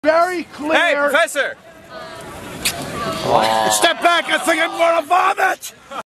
very clear. Hey, Professor! Step back, I think I'm gonna vomit!